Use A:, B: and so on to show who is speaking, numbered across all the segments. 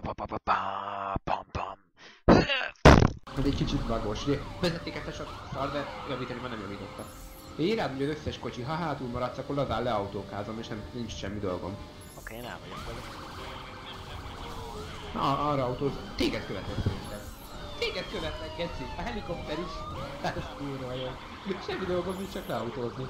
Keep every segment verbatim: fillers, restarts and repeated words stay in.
A: Ez egy kicsit bagos. Vezetéket a szar, de javítani már nem javította. Én rád, hogy az összes kocsi, ha hátul maradsz, akkor lazán leautókázom, és nem, nincs semmi dolgom.
B: Oké, én el vagyok vele.
A: Na, arra autóz. Téged követek szerintem. Téged követnek, Geci. A helikopter is. Ez kurva jó. Semmi dolgom nincs, csak leautózni.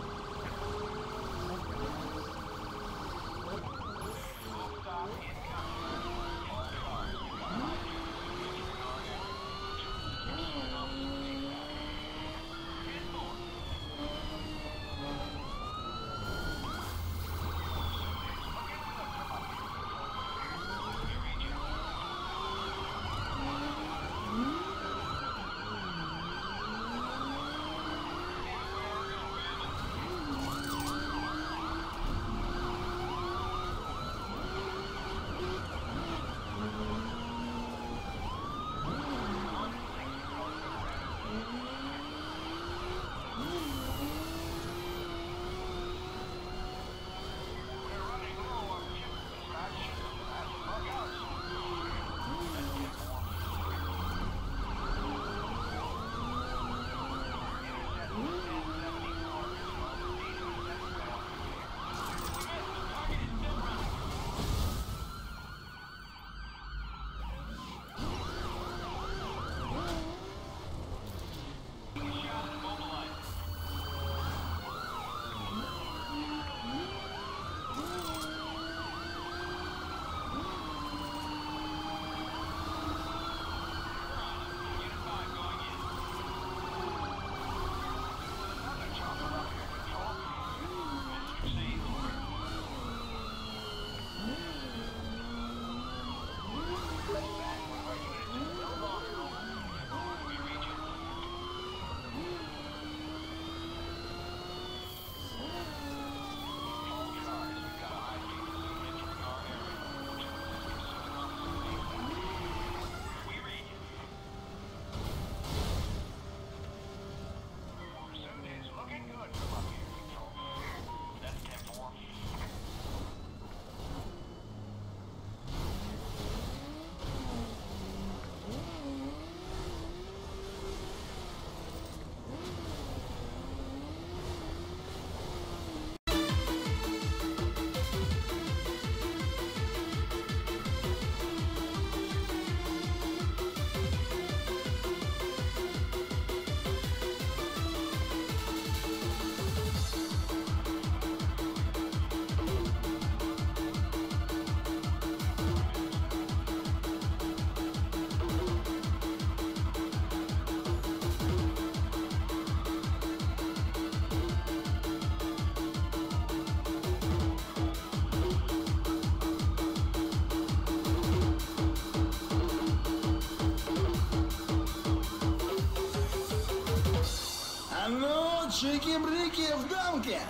C: Чики-брики в дамке!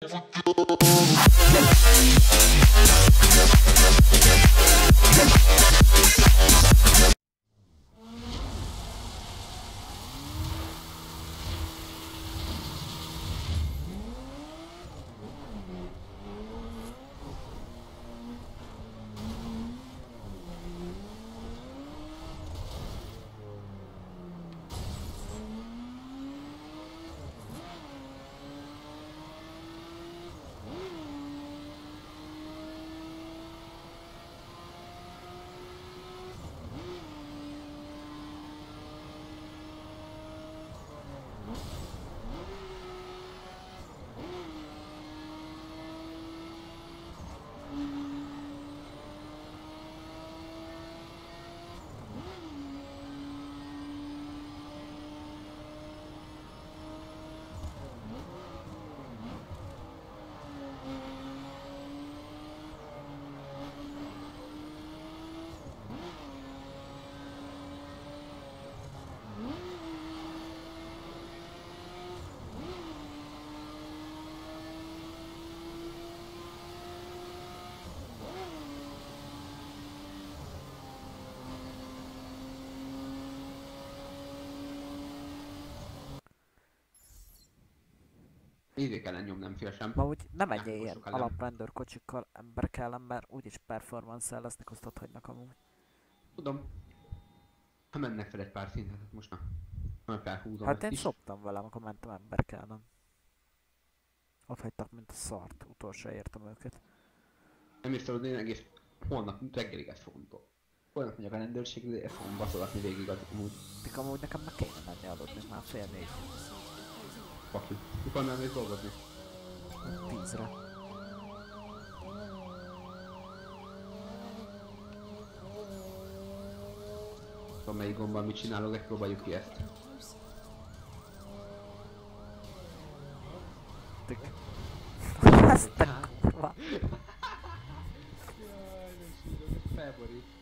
A: Idő kell nyom, nem fél sem.
B: Ma úgy nem menjél
A: Játékosok
B: ilyen
A: ellen.
B: alapvándorkocsikkal emberek ellen, mert úgyis performance-el lesznek, azt ott hagynak amúgy.
A: Tudom. Ha mennek fel egy pár szintet, hát most na. Nem felhúzom
B: Hát
A: ezt
B: én
A: is.
B: szoptam velem, akkor mentem emberek ellen. Ott hagytak, mint a szart, utolsó értem őket.
A: Nem is tudod, én egész holnap reggelig ezt fogom tol. Holnap mondjuk a rendőrségre, de ezt fogom baszogatni végig az amúgy.
B: Tik amúgy nekem meg kéne menni aludni, már fél négy.
A: Fuck you. Mikor nem mész dolgozni?
B: Tízre.
A: Tudom melyik gombbal mit csinálok, de próbáljuk ki ezt.
B: Tik. Ezt a kurva.
A: Jaj, nem sírok, ez felborít.